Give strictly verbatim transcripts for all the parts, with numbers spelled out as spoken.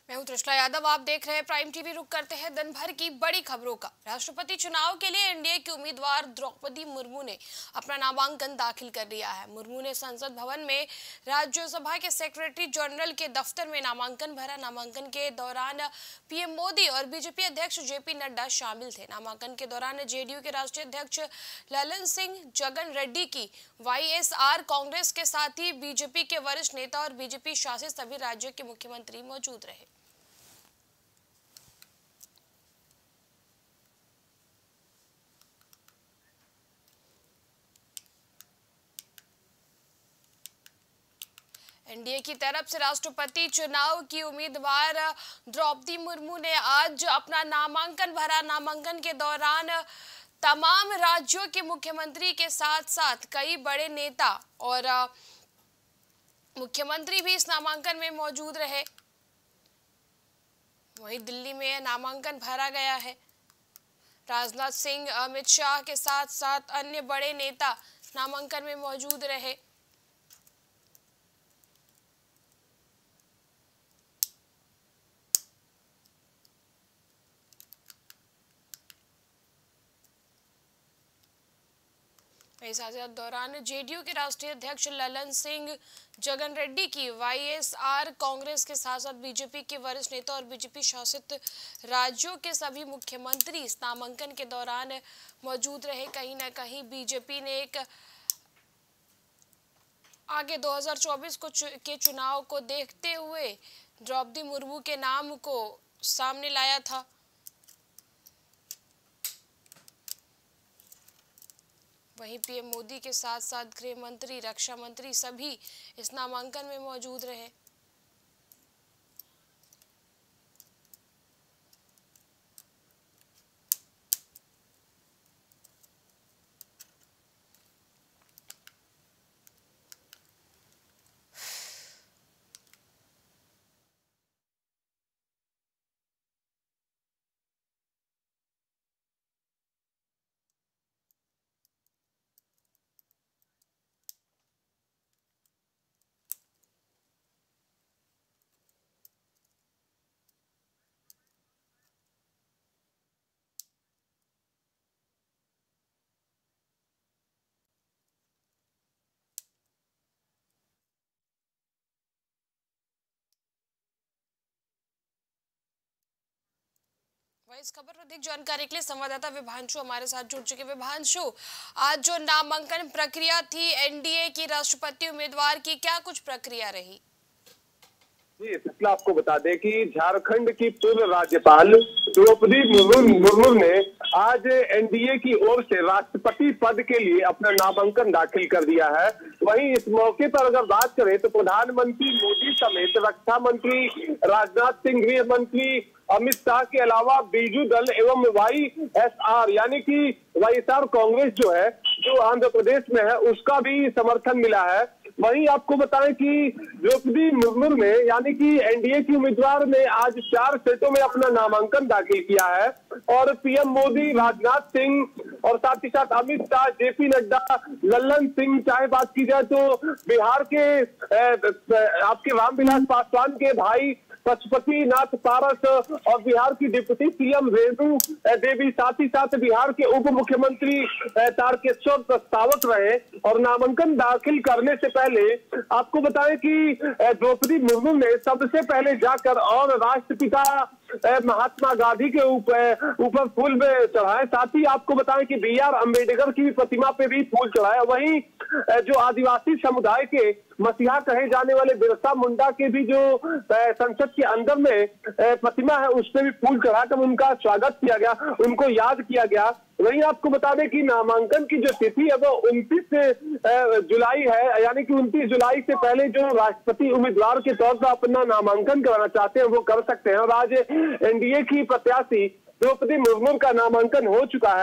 मैं हूं तृष्णा यादव, आप देख रहे हैं प्राइम टीवी। रुक करते हैं दिन भर की बड़ी खबरों का। राष्ट्रपति चुनाव के लिए एनडीए की उम्मीदवार द्रौपदी मुर्मू ने अपना नामांकन दाखिल कर दिया है। मुर्मू ने संसद भवन में राज्यसभा के सेक्रेटरी जनरल के दफ्तर में नामांकन भरा। नामांकन के दौरान पीएम मोदी और बीजेपी अध्यक्ष जेपी नड्डा शामिल थे। नामांकन के दौरान जेडीयू के राष्ट्रीय अध्यक्ष ललन सिंह जगन रेड्डी की वाईएसआर कांग्रेस के साथ ही बीजेपी के वरिष्ठ नेता और बीजेपी शासित सभी राज्यों के मुख्यमंत्री मौजूद रहे। एनडीए की तरफ से राष्ट्रपति चुनाव की उम्मीदवार द्रौपदी मुर्मू ने आज अपना नामांकन भरा। नामांकन के दौरान तमाम राज्यों के मुख्यमंत्री के साथ साथ कई बड़े नेता और मुख्यमंत्री भी इस नामांकन में मौजूद रहे। वहीं दिल्ली में नामांकन भरा गया है। राजनाथ सिंह, अमित शाह के साथ साथ अन्य बड़े नेता नामांकन में मौजूद रहे। इस दौरान जेडीयू के राष्ट्रीय अध्यक्ष ललन सिंह जगन रेड्डी की वाईएसआर कांग्रेस के साथ साथ बीजेपी के वरिष्ठ नेता और बीजेपी शासित राज्यों के सभी मुख्यमंत्री इस नामांकन के दौरान मौजूद रहे। कहीं ना कहीं बीजेपी ने एक आगे दो हज़ार चौबीस को चु, के चुनाव को देखते हुए द्रौपदी मुर्मू के नाम को सामने लाया था। वहीं पीएम मोदी के साथ साथ गृह मंत्री, रक्षा मंत्री सभी इस नामांकन में मौजूद रहे। इस खबर पर अधिक जानकारी के लिए संवाददाता विभांशु हमारे साथ जुड़ चुके। विभांशु, आज जो नामांकन प्रक्रिया थी एनडीए की राष्ट्रपति उम्मीदवार की, क्या कुछ प्रक्रिया रही? जी, पिछला आपको बता दें कि झारखंड की पूर्व राज्यपाल द्रौपदी मुर्मू ने आज एनडीए की ओर से राष्ट्रपति पद के लिए अपना नामांकन दाखिल कर दिया है। वहीं इस मौके पर अगर बात करें तो प्रधानमंत्री मोदी समेत रक्षा मंत्री राजनाथ सिंह, गृह मंत्री अमित शाह के अलावा बीजू दल एवं वाईएसआर यानी कि वाईएसआर कांग्रेस जो है, जो आंध्र प्रदेश में है, उसका भी समर्थन मिला है। वहीं आपको बताएं कि द्रौपदी मुर्मू ने यानी कि एनडीए की उम्मीदवार ने आज चार सीटों में अपना नामांकन दाखिल किया है और पीएम मोदी, राजनाथ सिंह और साथ ही साथ अमित शाह, जेपी नड्डा, ललन सिंह, चाहे बात की जाए तो बिहार के आपके रामविलास पासवान के भाई पशुपति नाथ पारस और बिहार की डिप्टी सीएम रेणु देवी, साथ ही साथ बिहार के उप मुख्यमंत्री तारकेश्वर प्रस्तावक रहे। और नामांकन दाखिल करने से पहले आपको बताएं कि द्रौपदी मुर्मू ने सबसे पहले जाकर और राष्ट्रपिता महात्मा गांधी के ऊपर ऊपर फूल में चढ़ाए। साथ ही आपको बताएं कि बी आर अम्बेडकर की प्रतिमा पे भी फूल चढ़ाया। वहीं जो आदिवासी समुदाय के मसीहा कहे जाने वाले बिरसा मुंडा के भी जो संसद के अंदर में प्रतिमा है, उस पर भी फूल चढ़ाकर उनका स्वागत किया गया, उनको याद किया गया। वहीं आपको बता दें कि नामांकन की जो तिथि है वो उनतीस जुलाई है, यानी कि उनतीस जुलाई से पहले जो राष्ट्रपति उम्मीदवार के तौर पर अपना नामांकन कराना चाहते हैं वो कर सकते हैं। और आज एनडीए की प्रत्याशी द्रौपदी मुर्मू का नामांकन हो चुका है।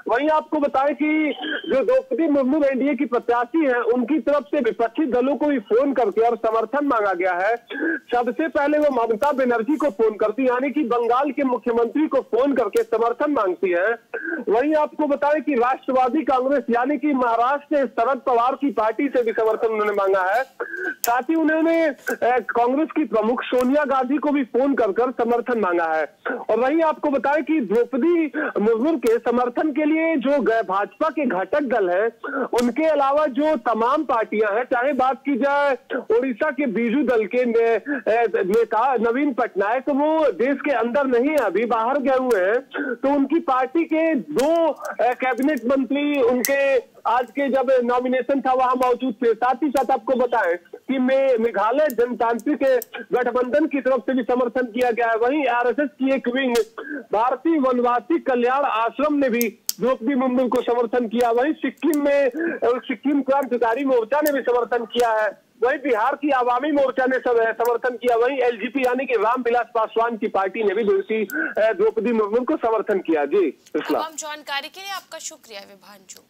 वहीं आपको बताएं कि जो द्रौपदी मुर्मू एनडीए की प्रत्याशी हैं, उनकी तरफ से विपक्षी दलों को भी फोन करके और समर्थन मांगा गया है। सबसे पहले वो ममता बनर्जी को फोन करती, यानी कि बंगाल के मुख्यमंत्री को फोन करके समर्थन मांगती है। वहीं आपको बताएं कि राष्ट्रवादी कांग्रेस यानी कि महाराष्ट्र से शरद पवार की पार्टी से भी समर्थन उन्होंने मांगा है। साथ ही उन्होंने कांग्रेस की प्रमुख सोनिया गांधी को भी फोन कर कर समर्थन मांगा है। और वहीं आपको बताएं कि द्रौपदी मुर्मू के समर्थन के लिए जो भाजपा के घटक दल है, उनके अलावा जो तमाम पार्टियां हैं, चाहे बात की जाए ओडिशा के बीजू दल के ने, नेता नवीन पटनायक, तो वो देश के अंदर नहीं है, अभी बाहर गए हुए हैं, तो उनकी पार्टी के दो कैबिनेट मंत्री उनके आज के जब नॉमिनेशन था वहां मौजूद थे। साथ ही साथ आपको बताएं कि मेघालय जनतांत्रिक गठबंधन की तरफ से भी समर्थन किया गया है। वहीं आरएसएस की एक विंग भारतीय वनवासी कल्याण आश्रम ने भी द्रौपदी मुर्मू को समर्थन किया। वहीं सिक्किम में सिक्किम क्रांतिकारी मोर्चा ने भी समर्थन किया है। वहीं बिहार की आवामी मोर्चा ने सब समर्थन किया। वहीं एलजेपी यानी कि रामविलास पासवान की पार्टी ने भी द्रौपदी मुर्मू को समर्थन किया। जी तमाम जानकारी के लिए आपका शुक्रिया विभांशु।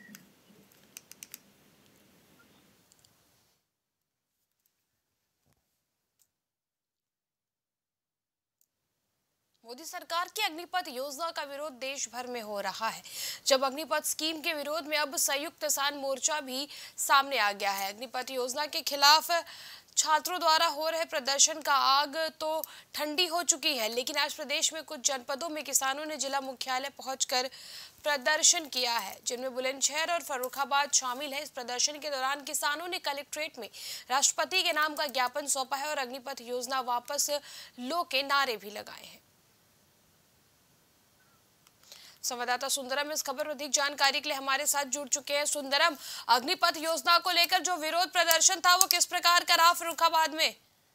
मोदी सरकार की अग्निपथ योजना का विरोध देश भर में हो रहा है। जब अग्निपथ स्कीम के विरोध में अब संयुक्त किसान मोर्चा भी सामने आ गया है। अग्निपथ योजना के खिलाफ छात्रों द्वारा हो रहे प्रदर्शन का आग तो ठंडी हो चुकी है, लेकिन आज प्रदेश में कुछ जनपदों में किसानों ने जिला मुख्यालय पहुंचकर प्रदर्शन किया है, जिनमें बुलंदशहर और फर्रुखाबाद शामिल है। इस प्रदर्शन के दौरान किसानों ने कलेक्ट्रेट में राष्ट्रपति के नाम का ज्ञापन सौंपा है और अग्निपथ योजना वापस लो के नारे भी लगाए हैं। संवाददाता सुंदरम इस खबर पर अधिक जानकारी के लिए हमारे साथ जुड़ चुके हैं। सुंदरम, अग्निपथ योजना को लेकर जो विरोध प्रदर्शन था वो किस प्रकार का रहा फर्रुखाबाद में?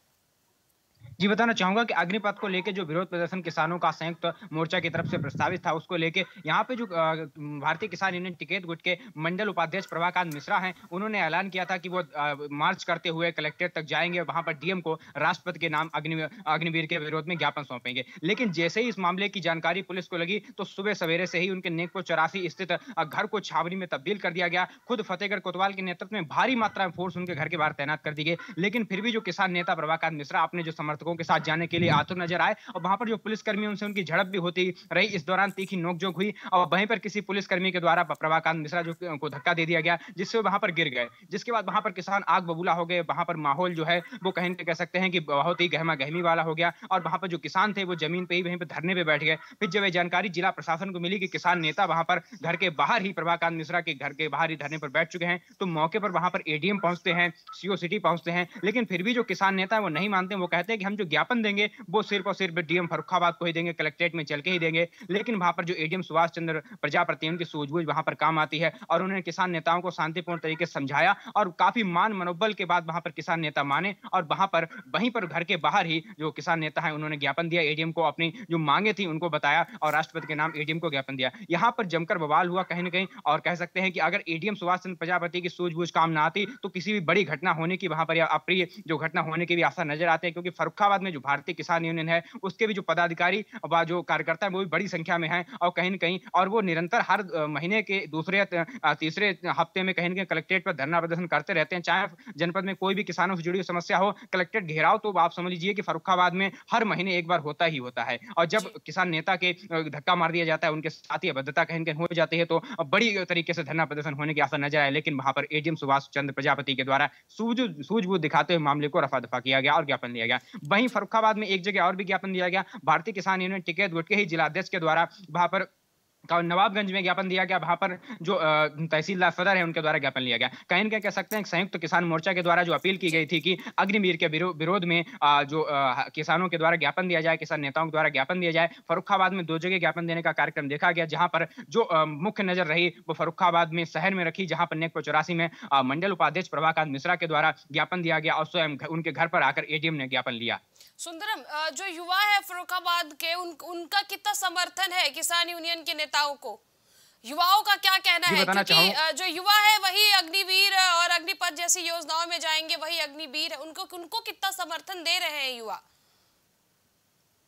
जी बताना चाहूंगा कि अग्निपथ को लेकर जो विरोध प्रदर्शन किसानों का संयुक्त मोर्चा की तरफ से प्रस्तावित था, उसको लेकर यहाँ पे जो भारतीय किसान यूनियन टिकैत गुट के मंडल उपाध्यक्ष प्रभाकांत मिश्रा हैं, उन्होंने ऐलान किया था कि वो मार्च करते हुए कलेक्ट्रेट तक जाएंगे और वहां पर डीएम को राष्ट्रपति के नाम अग्नि अग्निवीर के विरोध में ज्ञापन सौंपेंगे। लेकिन जैसे ही इस मामले की जानकारी पुलिस को लगी तो सुबह सवेरे से ही उनके नेकपुर चौरासी स्थित घर को छावनी में तब्दील कर दिया गया। खुद फतेहगढ़ कोतवाल के नेतृत्व में भारी मात्रा में फोर्स उनके घर के बाहर तैनात कर दी गई। लेकिन फिर भी जो किसान नेता प्रभाकांत मिश्रा अपने जो समर्थकों के साथ जाने के लिए आतुर नजर आए और वहां पर जो पुलिसकर्मी उनसे उनकी झड़प भी होती रही। इस दौरान तीखी नोकझोंक हुई और वहीं पर किसी पुलिसकर्मी के द्वारा प्रभाकांत मिश्रा जो को धक्का दे दिया गया, जिससे वहां पर गिर गए। जिसके बाद वहां पर किसान आग बबूला हो गए। वहां पर माहौल जो है वो कहीं कह सकते हैं कि बहुत ही गहमा गहमी वाला हो गया और वहां पर जो किसान थे वो जमीन पे ही वहीं पर धरने पे बैठ गए। फिर जब ये जानकारी जिला प्रशासन को मिली कि किसान नेता वहां पर घर के बाहर ही प्रभाकांत मिश्रा के घर के बाहर ही धरने पर बैठ चुके हैं, तो मौके पर वहां पर एडीएम पहुंचते हैं, सीओ सिटी पहुंचते हैं। लेकिन फिर भी जो किसान नेता है वो नहीं मानते। वो कहते हैं कि हम जो ज्ञापन देंगे वो सिर्फ और सिर्फ डीएम फर्रुखाबाद को ही देंगे, कलेक्ट्रेट में चल के ही देंगे। लेकिन वहां पर जो एडीएम सुभाष चंद्र प्रजापति उनकी सूझबूझ वहां पर काम आती है और उन्होंने किसान नेताओं को शांतिपूर्ण तरीके से समझाया और काफी मान मनोबल के बाद वहां पर किसान नेता माने और वहां पर वहीं पर घर के बाहर ही जो किसान नेता है उन्होंने ज्ञापन दिया, एडीएम को अपनी जो मांगे थी उनको बताया और राष्ट्रपति के नाम एडीएम को ज्ञापन दिया। यहां पर जमकर बवाल हुआ कहीं ना कहीं और कह सकते हैं कि अगर एडीएम सुभाष चंद्र प्रजापति की सूझबूझ काम ना आती तो किसी भी बड़ी घटना होने की वहां पर या अप्रिय जो घटना होने की भी आशा नजर आते हैं, क्योंकि फर्रुखाबाद में जो भारतीय किसान यूनियन है उसके भी जो पदाधिकारी व जो कार्यकर्ता है वो भी बड़ी संख्या में हैं और कहीं न कहीं और वो निरंतर हर महीने के दूसरे तीसरे हफ्ते में कहीं न कहीं कलेक्ट्रेट पर धरना प्रदर्शन करते रहते हैं। चाहे जनपद में कोई भी किसानों से जुड़ी समस्या हो, कलेक्ट्रेट घेराव तो आप समझ लीजिए कि फर्रुखाबाद में हर महीने एक बार होता ही होता है। और जब किसान नेता के धक्का मार दिया जाता है, उनके साथ ही अभद्रता कहीं कहीं हो जाती है, तो बड़ी तरीके से धरना प्रदर्शन होने की आशा नजर आए। लेकिन वहां पर एडीएम सुभाष चंद्र प्रजापति के द्वारा सूझबूझ दिखाते हुए मामले को रफा दफा किया गया और ज्ञापन दिया गया। वहीं फर्रुखाबाद में एक जगह और भी ज्ञापन दिया गया। भारतीय किसान यूनियन टिकैत गुट के ही जिलाध्यक्ष के द्वारा वहां पर नवाबगंज में ज्ञापन दिया गया। वहां पर जो तहसीलदार सदर है उनके द्वारा ज्ञापन लिया गया। कहीं न कहीं कह सकते हैं संयुक्त किसान मोर्चा के द्वारा जो अपील की गई थी कि अग्निवीर के विरोध में जो किसानों के द्वारा ज्ञापन दिया जाए, किसान नेताओं के द्वारा ज्ञापन दिया जाए। फर्रुखाबाद में दो जगह ज्ञापन देने का कार्यक्रम देखा गया, जहां पर जो मुख्य नजर रही वो फर्रुखाबाद में शहर में रखी, जहां पर नेकपुर चौरासी में मंडल उपाध्यक्ष प्रभाकांत मिश्रा के द्वारा ज्ञापन दिया गया और स्वयं उनके घर पर आकर एडीएम ने ज्ञापन लिया। सुंदरम, जो युवा है फर्रुखाबाद के उन, उनका कितना समर्थन है किसान यूनियन के नेताओं को? युवाओं का क्या कहना है? क्योंकि जो युवा है वही अग्निवीर और अग्निपथ जैसी योजनाओं में जाएंगे, वही अग्निवीर है, उनको उनको कितना समर्थन दे रहे हैं युवा?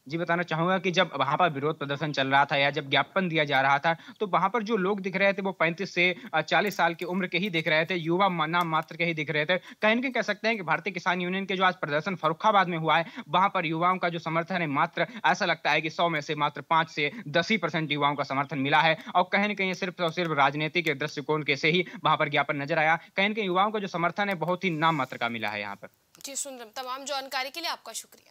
जी, बताना चाहूँगा कि जब वहाँ पर विरोध प्रदर्शन चल रहा था या जब ज्ञापन दिया जा रहा था, तो वहाँ पर जो लोग दिख रहे थे वो पैंतीस से अ, चालीस साल की उम्र के ही दिख रहे थे, युवा म नाम मात्र के ही दिख रहे थे। कहीं न कहीं कह सकते हैं कि भारतीय किसान यूनियन के जो आज प्रदर्शन फर्रुखाबाद में हुआ है, वहाँ पर युवाओं का जो समर्थन है मात्र ऐसा लगता है कि सौ में से मात्र पाँच से दस ही परसेंट युवाओं का समर्थन मिला है और कहीं न कहीं सिर्फ़ और सिर्फ़ राजनीतिक दृष्टिकोण के से ही वहाँ पर ज्ञापन नज़र आया। कहीं न कहीं युवाओं का जो समर्थन है बहुत ही नाम मात्र का मिला है यहाँ पर। जी, सुन तमाम जानकारी के लिए आपका शुक्रिया।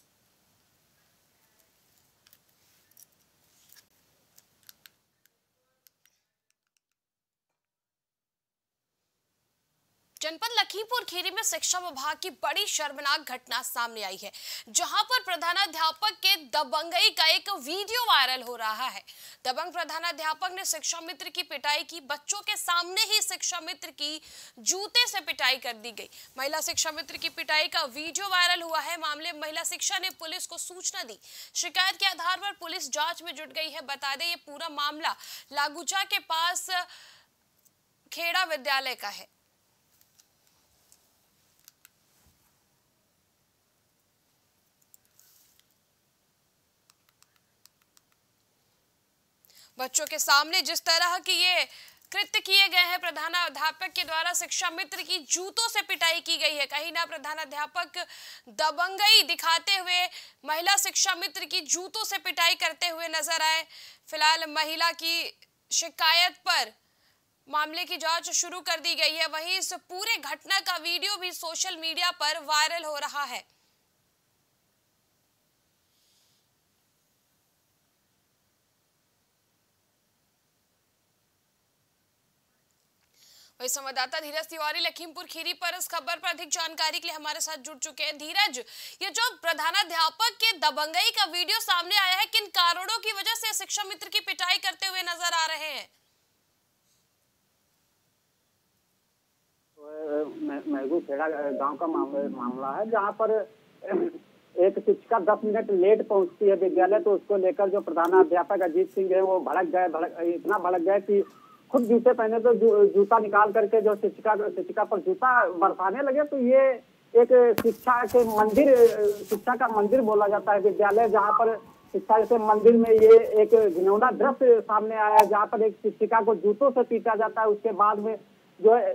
जनपद लखीमपुर खीरी में शिक्षा विभाग की बड़ी शर्मनाक घटना सामने आई है, जहां पर प्रधानाध्यापक के दबंगई का एक वीडियो वायरल हो रहा है। दबंग प्रधानाध्यापक ने शिक्षा मित्र की पिटाई की। बच्चों के सामने ही शिक्षा मित्र की जूते से पिटाई कर दी गई। महिला शिक्षा मित्र की पिटाई का वीडियो वायरल हुआ है। मामले में महिला शिक्षा ने पुलिस को सूचना दी। शिकायत के आधार पर पुलिस जांच में जुट गई है। बता दें, ये पूरा मामला लागूचा के पास खेड़ा विद्यालय का है। बच्चों के सामने जिस तरह की ये कृत्य किए गए हैं, प्रधानाध्यापक के द्वारा शिक्षा मित्र की जूतों से पिटाई की गई है। कहीं ना प्रधानाध्यापक दबंगई दिखाते हुए महिला शिक्षा मित्र की जूतों से पिटाई करते हुए नजर आए। फिलहाल महिला की शिकायत पर मामले की जांच शुरू कर दी गई है। वहीं इस पूरे घटना का वीडियो भी सोशल मीडिया पर वायरल हो रहा है। वही संवाददाता धीरज तिवारी लखीमपुर खीरी पर इस खबर पर अधिक जानकारी के लिए हमारे साथ जुड़ चुके हैं। धीरज, ये जो प्रधानाध्यापक के दबंगई का वीडियो सामने आया है, किन कारणों की वजह से शिक्षा मित्र की पिटाई करते हुए नजर आ रहे हैं? महबूब खेड़ा गांव का मामला है, जहां पर एक शिक्षिका दस मिनट लेट पहुंचती है विद्यालय, तो उसको लेकर जो प्रधानाध्यापक अजीत सिंह है वो भड़क गए भड़क इतना भड़क गए कि खुद जूते पहने तो जू, जूता निकाल करके जो शिक्षिका शिक्षिका पर जूता बरसाने लगे। तो ये एक शिक्षा के मंदिर शिक्षा का मंदिर बोला जाता है विद्यालय, जहाँ पर शिक्षा के मंदिर में ये एक घिनौना दृश्य सामने आया है, जहाँ पर एक शिक्षिका को जूतों से पीटा जाता है। उसके बाद में जो है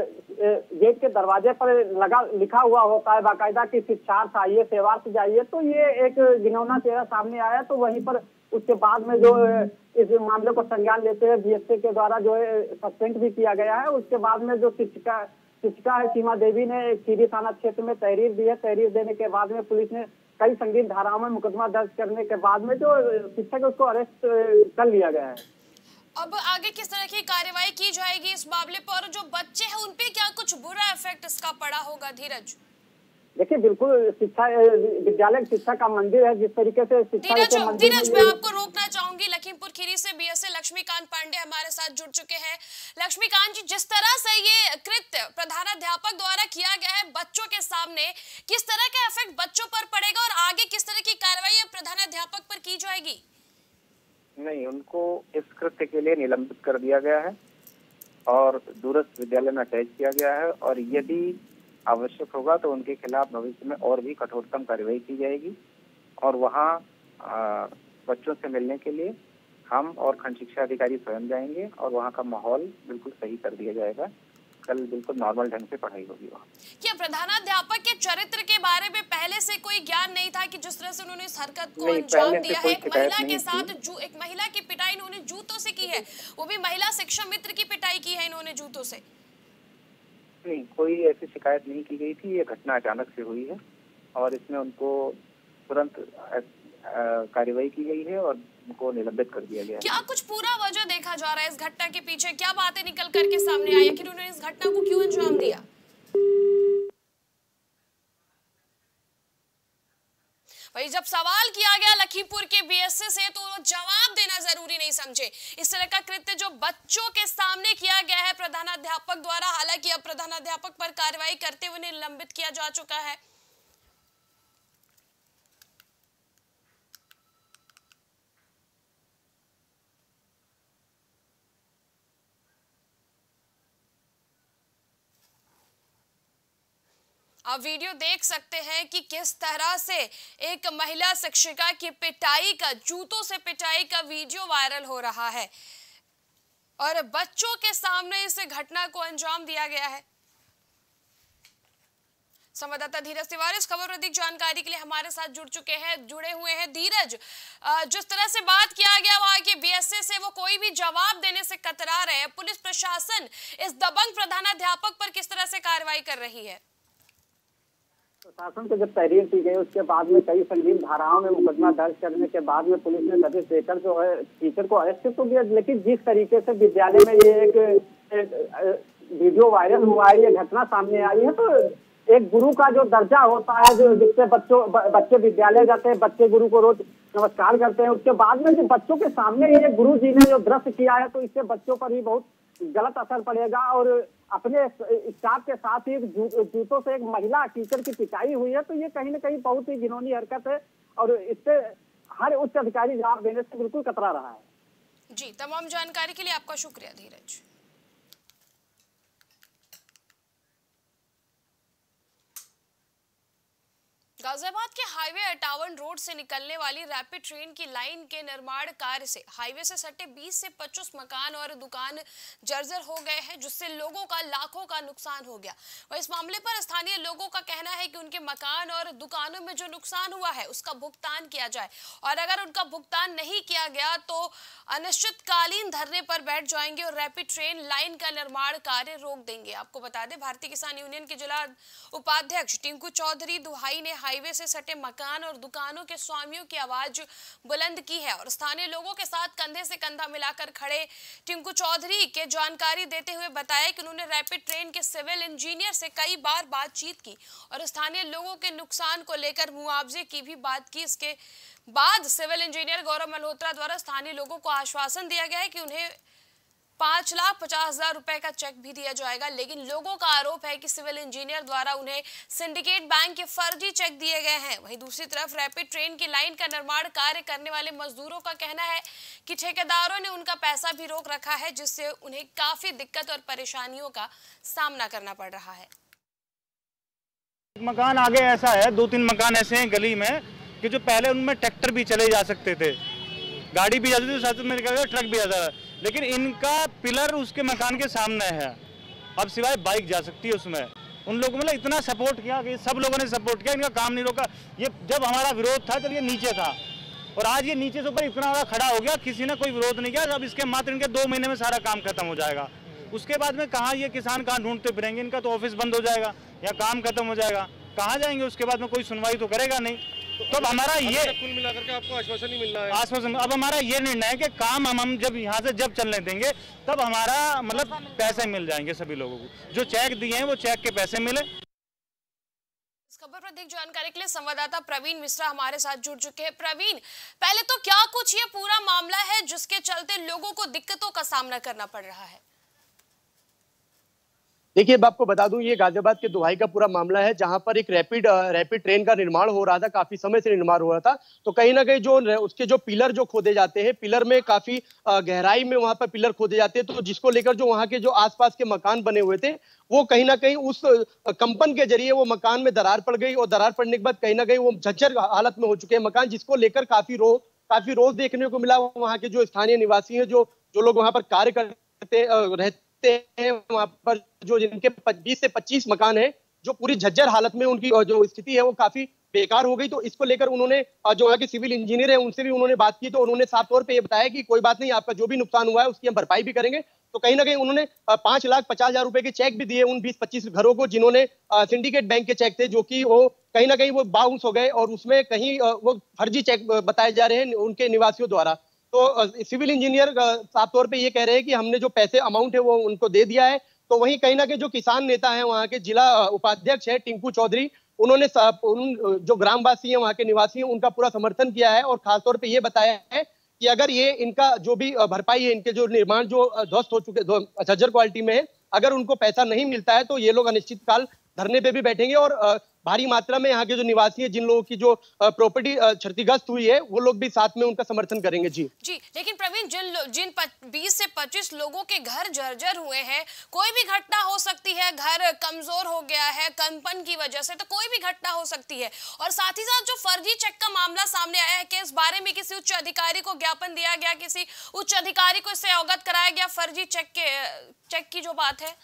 गेट के दरवाजे पर लगा लिखा हुआ होता है बाकायदा कि शिक्षार्थ आइए, सेवार्थ जाइए। तो ये एक घिनौना चेहरा सामने आया। तो वहीं पर उसके बाद में जो इस मामले को संज्ञान लेते हुए बीएसए के द्वारा जो है सस्पेंड भी किया गया है। उसके बाद में जो शिक्षिका शिक्षिका है सीमा देवी ने खीरी थाना क्षेत्र में तहरीर दी है। तहरीर देने के बाद में पुलिस ने कई संगीन धाराओं में मुकदमा दर्ज करने के बाद में जो शिक्षक है उसको अरेस्ट कर लिया गया है। अब आगे किस तरह की कार्रवाई की जाएगी इस मामले पर, और जो बच्चे हैं उन पे क्या कुछ बुरा इफेक्ट इसका पड़ा होगा? धीरज, देखिए बिल्कुल शिक्षा विद्यालय शिक्षा का मंदिर है, जिस तरीके से शिक्षा धीरज के मंदिर धीरज मैं आपको रोकना चाहूंगी। लखीमपुर खीरी से बीएसए लक्ष्मीकांत पांडे हमारे साथ जुड़ चुके हैं। लक्ष्मीकांत जी, जिस तरह से ये कृत्य प्रधानाध्यापक द्वारा किया गया है बच्चों के सामने, किस तरह का इफेक्ट बच्चों पर पड़ेगा और आगे किस तरह की कार्रवाई प्रधानाध्यापक पर की जाएगी? नहीं, उनको इस कृत्य के लिए निलंबित कर दिया गया है और दूरस्थ विद्यालय में अटैच किया गया है, और यदि आवश्यक होगा तो उनके खिलाफ भविष्य में और भी कठोरतम कार्रवाई की जाएगी। और वहाँ बच्चों से मिलने के लिए हम और खंड शिक्षा अधिकारी स्वयं जाएंगे और वहाँ का माहौल बिल्कुल सही कर दिया जाएगा। कल बिल्कुल नॉर्मल ढंग से पढ़ाई होगी वहाँ। क्या प्रधानाध्यापक के चरित्र के बारे में पहले से कोई ज्ञान नहीं था कि जिस तरह से उन्होंने इस हरकत को अंजाम दिया है? एक महिला के साथ जू एक महिला की पिटाई इन्होंने जूतों से की है, वो भी महिला शिक्षा मित्र की पिटाई की है इन्होंने जूतों से। नहीं, कोई ऐसी शिकायत नहीं की गई थी। ये घटना अचानक से हुई है और इसमें उनको तुरंत कार्रवाई की गई है और उनको निलंबित कर दिया गया है। क्या कुछ पूरा वजह देखा जा रहा है इस घटना के पीछे? क्या बातें निकल करके सामने आई कि उन्होंने इस घटना को क्यों अंजाम दिया? वही जब सवाल किया गया लखीमपुर के बीएसए से तो वो जवाब देना जरूरी नहीं समझे। इस तरह का कृत्य जो बच्चों के सामने किया गया है प्रधानाध्यापक द्वारा, हालांकि अब प्रधानाध्यापक पर कार्रवाई करते हुए निलंबित किया जा चुका है। आप वीडियो देख सकते हैं कि किस तरह से एक महिला शिक्षिका की पिटाई का, जूतों से पिटाई का वीडियो वायरल हो रहा है और बच्चों के सामने इस घटना को अंजाम दिया गया है। संवाददाता धीरज तिवारी इस खबर पर अधिक जानकारी के लिए हमारे साथ जुड़ चुके हैं, जुड़े हुए हैं। धीरज, जिस तरह से बात किया गया वहां के बीएसए से, वो कोई भी जवाब देने से कतरा रहे हैं। पुलिस प्रशासन इस दबंग प्रधानाध्यापक पर किस तरह से कार्रवाई कर रही है? प्रशासन को जब तहरीर की गई उसके बाद में कई संगीन धाराओं में मुकदमा दर्ज करने के बाद में पुलिस ने नोटिस देकर जो है टीचर को अरेस्ट तो किया, लेकिन जिस तरीके से विद्यालय में ये एक, एक वीडियो वायरल हुआ है, ये घटना सामने आई है, तो एक गुरु का जो दर्जा होता है, जो जिससे बच्चों बच्चे विद्यालय जाते हैं, बच्चे गुरु को रोज नमस्कार करते हैं, उसके बाद में जो बच्चों के सामने ये गुरु जी ने जो दृश्य किया है, तो इससे बच्चों पर ही बहुत गलत असर पड़ेगा। और अपने स्टाफ के साथ ही जू, जूतों से एक महिला टीचर की पिटाई हुई है, तो ये कहीं ना कहीं बहुत ही घिनौनी हरकत है और इससे हर उच्च अधिकारी जवाब देने से बिल्कुल कतरा रहा है। जी, तमाम जानकारी के लिए आपका शुक्रिया धीरज। गाजियाबाद के हाईवे अट्ठावन रोड से निकलने वाली रैपिड ट्रेन की लाइन के निर्माण कार्य से हाईवे से सटे बीस से पच्चीस मकान और दुकान जर्जर हो गए हैं, जिससे लोगों का लाखों का नुकसान हो गया। और इस मामले पर स्थानीय लोगों का कहना है कि उनके मकान और दुकानों में जो नुकसान हुआ है उसका भुगतान किया जाए, और अगर उनका भुगतान नहीं किया गया तो अनिश्चितकालीन धरने पर बैठ जाएंगे और रैपिड ट्रेन लाइन का निर्माण कार्य रोक देंगे। आपको बता दें, भारतीय किसान यूनियन के जिला उपाध्यक्ष टिंकू चौधरी दुहाई ने हाईवे से सटे मकान और दुकानों के स्वामियों की आवाज बुलंद की है और स्थानीय लोगों के साथ कंधे से कंधा मिलाकर खड़े टिंकू चौधरी के जानकारी देते हुए बताया कि उन्होंने रैपिड ट्रेन के सिविल इंजीनियर से कई बार बातचीत की और स्थानीय लोगों के नुकसान को लेकर मुआवजे की भी बात की। इसके बाद सिविल इंजीनियर गौरव मल्होत्रा द्वारा स्थानीय लोगों को आश्वासन दिया गया है कि उन्हें पांच लाख पचास हजार रुपए का चेक भी दिया जाएगा, लेकिन लोगों का आरोप है कि सिविल इंजीनियर द्वारा उन्हें सिंडिकेट बैंक के फर्जी चेक दिए गए हैं। वहीं दूसरी तरफ रैपिड ट्रेन की लाइन का निर्माण कार्य करने वाले मजदूरों का कहना है कि ठेकेदारों ने उनका पैसा भी रोक रखा है, जिससे उन्हें काफी दिक्कत और परेशानियों का सामना करना पड़ रहा है। मकान आगे ऐसा है, दो तीन मकान ऐसे हैं गली में कि जो पहले उनमें ट्रैक्टर भी चले जा सकते थे, गाड़ी भी जाती थी, साथ में ट्रक भी जाता था, लेकिन इनका पिलर उसके मकान के सामने है, अब सिवाय बाइक जा सकती है उसमें। उन लोगों ने इतना सपोर्ट किया कि सब लोगों ने सपोर्ट किया, इनका काम नहीं रोका। ये जब हमारा विरोध था तब ये नीचे था और आज ये नीचे से ऊपर इतना बड़ा खड़ा हो गया, किसी ने कोई विरोध नहीं किया। अब इसके मात्र इनके दो महीने में सारा काम खत्म हो जाएगा। उसके बाद में कहाँ ये किसान कहाँ ढूंढते फिरेंगे, इनका तो ऑफिस बंद हो जाएगा या काम खत्म हो जाएगा, कहाँ जाएंगे उसके बाद में, कोई सुनवाई तो करेगा नहीं। तो अब हमारा ये कुल मिलाकर के आपको आश्वासन नहीं मिल रहा है। आश्वासन अब हमारा ये निर्णय है कि काम हम हम जब यहाँ से जब चलने देंगे तब हमारा मतलब पैसे मिल जाएंगे सभी लोगों को, जो चेक दिए हैं वो चेक के पैसे मिले। इस खबर पर अधिक जानकारी के लिए संवाददाता प्रवीण मिश्रा हमारे साथ जुड़ चुके हैं। प्रवीण, पहले तो क्या कुछ ये पूरा मामला है जिसके चलते लोगों को दिक्कतों का सामना करना पड़ रहा है? देखिए, अब आपको बता दूं, ये गाजियाबाद के दुहाई का पूरा मामला है, जहां पर एक रैपिड रैपिड ट्रेन का निर्माण हो रहा था, काफी समय से निर्माण हो रहा था। तो कहीं ना कहीं जो उसके जो पिलर जो खोदे जाते हैं, पिलर में काफी गहराई में वहां पर पिलर खोदे जाते हैं, तो जिसको लेकर जो वहां के जो आसपास के मकान बने हुए थे, वो कहीं ना कहीं उस कंपन के जरिए वो मकान में दरार पड़ गई और दरार पड़ने के बाद कहीं ना कहीं वो झज्जर हालत में हो चुके हैं मकान, जिसको लेकर काफी रो काफी रोज देखने को मिला। वहां के जो स्थानीय निवासी हैं, जो जो लोग वहां पर कार्य करते रहते हैं, वहां पर जो जिनके बीस से पच्चीस मकान हैं, जो पूरी झज्जर हालत में उनकी जो स्थिति है वो काफी बेकार हो गई। तो इसको लेकर उन्होंने जो वहाँ के सिविल इंजीनियर है उनसे भी उन्होंने बात की, तो उन्होंने साफ तौर पे ये बताया कि कोई बात नहीं, आपका जो भी नुकसान हुआ है उसकी हम भरपाई भी करेंगे। तो कहीं ना कहीं उन्होंने पांच लाख पचास हजार रुपए के चेक भी दिए उन बीस पच्चीस घरों को, जिन्होंने सिंडिकेट बैंक के चेक थे, जो कि वो कहीं ना कहीं वो बाउंस हो गए और उसमें कहीं वो फर्जी चेक बताए जा रहे हैं उनके निवासियों द्वारा। तो सिविल इंजीनियर साफ तौर पे ये कह रहे हैं कि हमने जो पैसे अमाउंट है वो उनको दे दिया है। तो वहीं कहीं ना कहीं जो किसान नेता है, वहाँ के जिला उपाध्यक्ष है टिंकू चौधरी, उन्होंने उन जो ग्रामवासी हैं, वहाँ के निवासी हैं, उनका पूरा समर्थन किया है और खासतौर पे ये बताया है कि अगर ये इनका जो भी भरपाई है, इनके जो निर्माण जो ध्वस्त हो चुके झज्जर क्वालिटी में है, अगर उनको पैसा नहीं मिलता है तो ये लोग अनिश्चितकाल धरने पे भी बैठेंगे और भारी मात्रा में यहाँ के जो निवासी हैं, जिन लोगों की जो प्रॉपर्टी क्षतिग्रस्त हुई है, वो लोग भी साथ में उनका समर्थन करेंगे। जी जी, लेकिन प्रवीण, जिन जिन बीस से पच्चीस लोगों के घर जर्जर हुए हैं, कोई भी घटना हो सकती है, घर कमजोर हो गया है कंपन की वजह से, तो कोई भी घटना हो सकती है। और साथ ही साथ जो फर्जी चेक का मामला सामने आया है कि इस बारे में किसी उच्च अधिकारी को ज्ञापन दिया गया, किसी उच्च अधिकारी को इससे अवगत कराया गया, फर्जी चेक के चेक की जो बात है।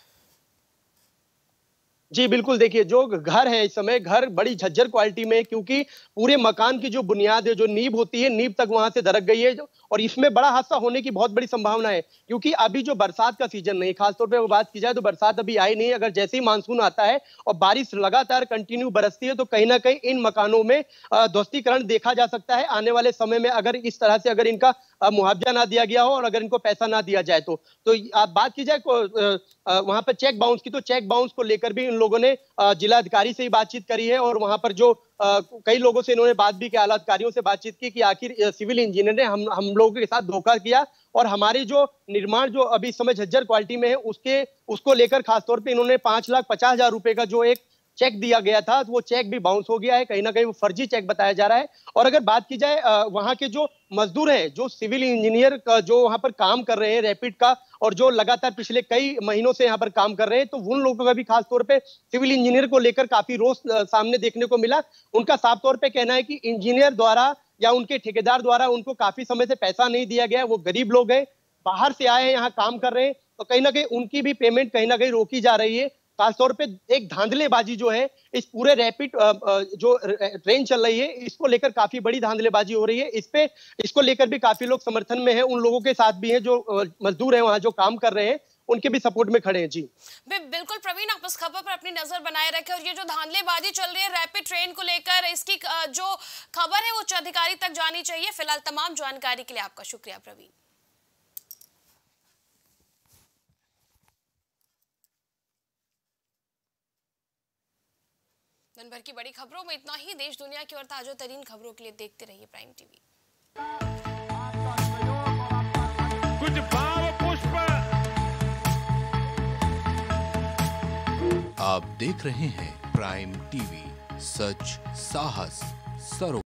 जी बिल्कुल, देखिए जो घर है इस समय, घर बड़ी झज्जर क्वालिटी में, क्योंकि पूरे मकान की जो बुनियाद है, जो नींव होती है, नींव तक वहां से दरक गई है और इसमें बड़ा हादसा होने की बहुत बड़ी संभावना है, क्योंकि अभी जो बरसात का सीजन नहीं, खासतौर पे वो बात की जाए तो बरसात अभी आई नहीं है। अगर जैसे ही मानसून आता है और बारिश लगातार कंटिन्यू बरसती है तो कहीं ना कहीं इन मकानों में ध्वस्तीकरण देखा जा सकता है आने वाले समय में, अगर इस तरह से अगर इनका मुआवजा ना दिया गया हो और अगर इनको पैसा ना दिया जाए तो तो आप बात की जाए वहां पर चेक बाउंस की, तो चेक बाउंस को लेकर भी इन लोगों ने जिला अधिकारी से ही बातचीत करी है और वहां पर जो आ, कई लोगों से इन्होंने बात भी की, आला अधिकारियों से बातचीत की कि आखिर सिविल इंजीनियर ने हम हम लोगों के साथ धोखा किया और हमारे जो निर्माण जो अभी इस समय झज्जर क्वालिटी में है उसके उसको लेकर खासतौर पे इन्होंने पांच लाख पचास हजार रुपए का जो एक चेक दिया गया था, वो चेक भी बाउंस हो गया है, कहीं ना कहीं वो फर्जी चेक बताया जा रहा है। और अगर बात की जाए वहां के जो मजदूर हैं, जो सिविल इंजीनियर जो वहां पर काम कर रहे हैं रैपिड का, और जो लगातार पिछले कई महीनों से यहाँ पर काम कर रहे हैं, तो उन लोगों का भी खासतौर पे सिविल इंजीनियर को लेकर काफी रोष सामने देखने को मिला। उनका साफ तौर पर कहना है कि इंजीनियर द्वारा या उनके ठेकेदार द्वारा उनको काफी समय से पैसा नहीं दिया गया, वो गरीब लोग हैं, बाहर से आए हैं, यहाँ काम कर रहे हैं, तो कहीं ना कहीं उनकी भी पेमेंट कहीं ना कहीं रोकी जा रही है। खासतौर पे एक धांधलेबाजी जो है इस पूरे रैपिड जो ट्रेन चल रही है, इसको लेकर काफी बड़ी धांधलेबाजी हो रही है। इस पे इसको लेकर भी काफी लोग समर्थन में है, उन लोगों के साथ भी हैं जो मजदूर हैं वहां जो काम कर रहे हैं, उनके भी सपोर्ट में खड़े हैं। जी बिल्कुल प्रवीण, आप इस खबर पर अपनी नजर बनाए रखें और ये जो धांधलेबाजी चल रही है रैपिड ट्रेन को लेकर, इसकी जो खबर है वो उच्च अधिकारी तक जानी चाहिए। फिलहाल तमाम जानकारी के लिए आपका शुक्रिया प्रवीण। दिन भर की बड़ी खबरों में इतना ही। देश दुनिया की और ताजा तरीन खबरों के लिए देखते रहिए प्राइम टीवी। कुछ भाव पुष्प आप देख रहे हैं प्राइम टीवी, सच साहस सरो